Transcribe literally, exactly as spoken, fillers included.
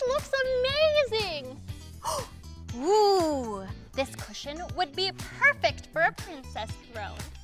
looks amazing! Ooh, this cushion would be perfect for a princess throne.